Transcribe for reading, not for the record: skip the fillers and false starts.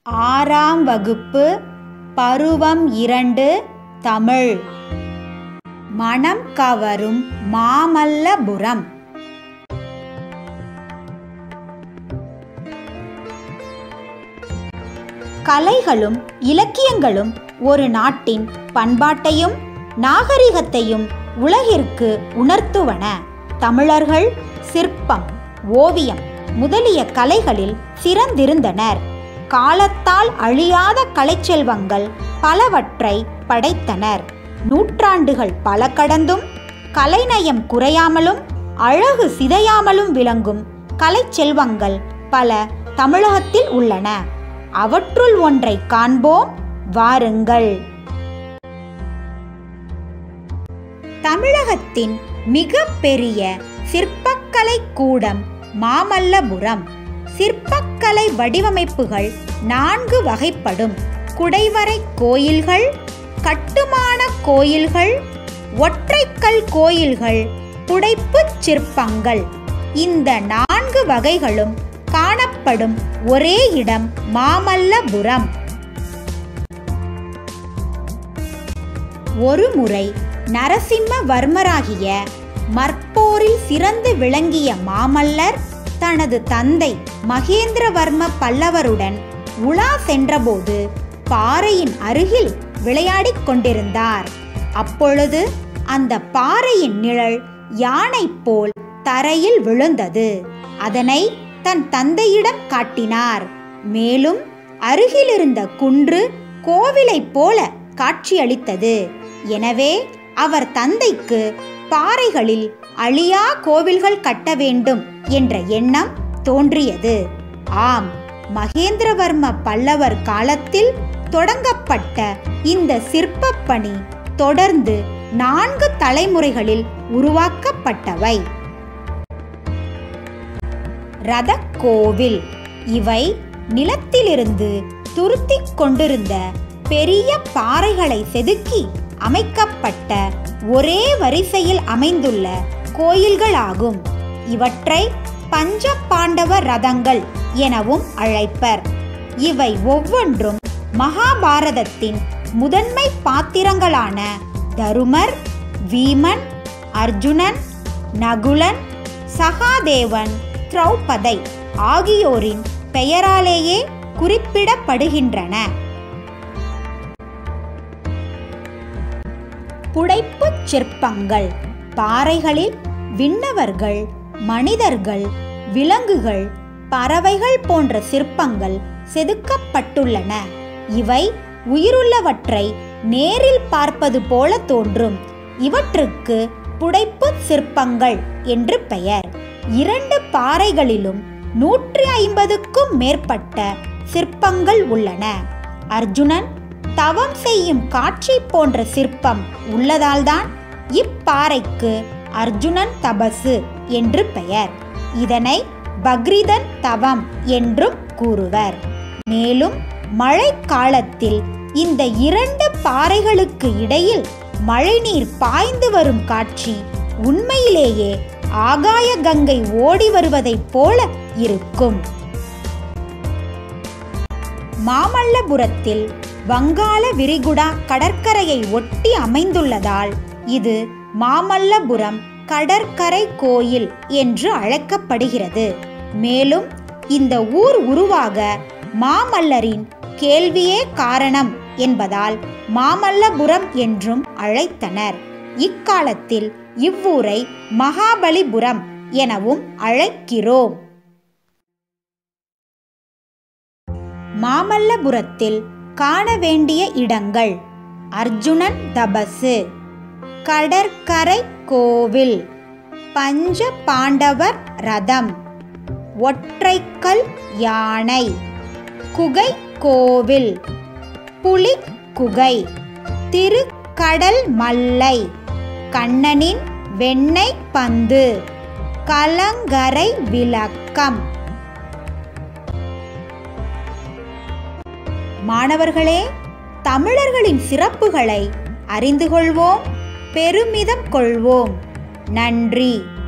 ஆறாம் வகுப்பு பருவம் 2 தமிழ். மனம் கவரும் மாமல்லபுரம். கலைகளும் இலக்கியங்களும் ஒரு நாட்டின் பண்பாட்டையும் நாகரிகத்தையும் உலகிற்கு உணர்த்துவன. தமிழர்கள் சிற்பம், ஓவியம் முதலிய கலைகளில் சிறந்திருந்தனர். காலத்தால் அழியாத கலைச்செல்வங்கள் பலவற்றை படைத்தனர். நூற்றாண்டுகள் பல கடந்தும் கலைநயம் குறையாமலும் அழகு சிதையாமலும் விளங்கும் கலைச்செல்வங்கள் பல தமிழகத்தில் உள்ளன. அவற்றுள் ஒன்றை காண்போம் வாருங்கள். தமிழகத்தின் மிக பெரிய சிற்பக்கலை கூடம் மாமல்லபுரம். சிற்பக்கலை வடிவமைப்புகள் 4 வகைப்படும். குடைவரை கோயில்கள், கட்டுமான கோயில்கள், ஒற்றைக்கல் கோயில்கள், புடைப்புச் சிற்பங்கள். இந்த 4 வகைகளும் காணப்படும் ஒரே இடம் மாமல்லபுரம். ஒருமுறை நரசிம்மவர்மராகிய மற்போரில் சிறந்து விளங்கிய மாமல்லர் தனது தந்தை மகேந்திரவர்ம பல்லவருடன் உலா சென்றபோது பாறையின் அருகில் விளையாடிக் கொண்டிருந்தார். அப்பொழுது அந்த பாறையின் நிழல் யானை போல் தரையில் விழுந்தது. அதனை தன் தந்தையிடம் காட்டினார். மேலும் அருகிலிருந்த குன்று கோவிலைப் போல காட்சியளித்தது. எனவே அவர் தந்தைக்கு பாறைகளில் அழியா கோவில்கள் கட்ட வேண்டும் என்ற எண்ணம் தோன்றியது. ஆம், மகேந்திரவர்ம பல்லவர் காலத்தில் தொடங்கப்பட்ட இந்த சிற்பப் பணி தொடர்ந்து 4 தலைமுறைகளில் உருவாக்கப்பட்டவை. ரதக்கோவில். இவை நிலத்திலிருந்து துருத்திக் கொண்டிருந்த பெரிய பாறைகளை செதுக்கி அமைக்கப்பட்ட ஒரே வரிசையில் அமைந்துள்ள கோயில்களாகும். இவற்றை பஞ்ச பாண்டவ ரதங்கள் எனவும் அழைப்பர். இவை ஒவ்வொன்றும் மகாபாரதத்தின் முதன்மை பாத்திரங்களான தருமர், வீமன், அர்ஜுனன், நகுலன், சகாதேவன், திரௌபதை ஆகியோரின் பெயராலேயே குறிப்பிடப்படுகின்றன. புடைப்புச் சிற்பங்கள். பாறைகளில் விண்ணவர்கள், மனிதர்கள், விலங்குகள், பறவைகள் போன்ற சிற்பங்கள் செதுக்கப்பட்டுள்ளன. இவை உயிருள்ளவற்றை நேரில் பார்ப்பது போல தோன்றும். இவற்றுக்கு புடைப்புச் சிற்பங்கள் என்று பெயர். 2 பாறைகளிலும் 150க்கும் மேற்பட்ட சிற்பங்கள் உள்ளன. அர்ஜுனன் தவம் செய்யும் காட்சி போன்ற சிற்பம் உள்ளதால்தான் இப்பாறைக்கு அர்ஜுனன் தபசு என்று பெயர். இதனை பக்ரிதன் தவம் என்றும் கூறுவர். மேலும் மழை காலத்தில் இந்த 2 பாறைகளுக்கு இடையில் மழைநீர் பாய்ந்து வரும் காட்சி உண்மையிலேயே ஆகாய கங்கை ஓடி வருவதைப் போல இருக்கும். மாமல்லபுரத்தில் வங்காள விரிகுடா கடற்கரையை ஒட்டி அமைந்துள்ளதால் இது மாமல்லபுரம் கடற்கரை கோயில் என்று அழைக்கப்படுகிறது. மேலும் இந்த ஊர் உருவாக மாமல்லரின் கேள்வியே காரணம் என்பதால் மாமல்லபுரம் என்றும் அழைத்தனர். இக்காலத்தில் இவ்வூரை மகாபலிபுரம் எனவும் அழைக்கிறோம். மாமல்லபுரத்தில் காண வேண்டிய இடங்கள்: அர்ஜுனன் தபசு, கடற்கரை கோவில், பஞ்ச பாண்டவர் ரதம், ஒற்றைக்கல் யானை, குகை கோவில், புலி குகை, திருக்கடல் மல்லை, கண்ணனின் வெண்ணெய் பந்து, கலங்கரை விளக்கம். மாணவர்களே, தமிழர்களின் சிறப்புகளை அறிந்து கொள்வோம், பெருமிதம் கொள்வோம். நன்றி.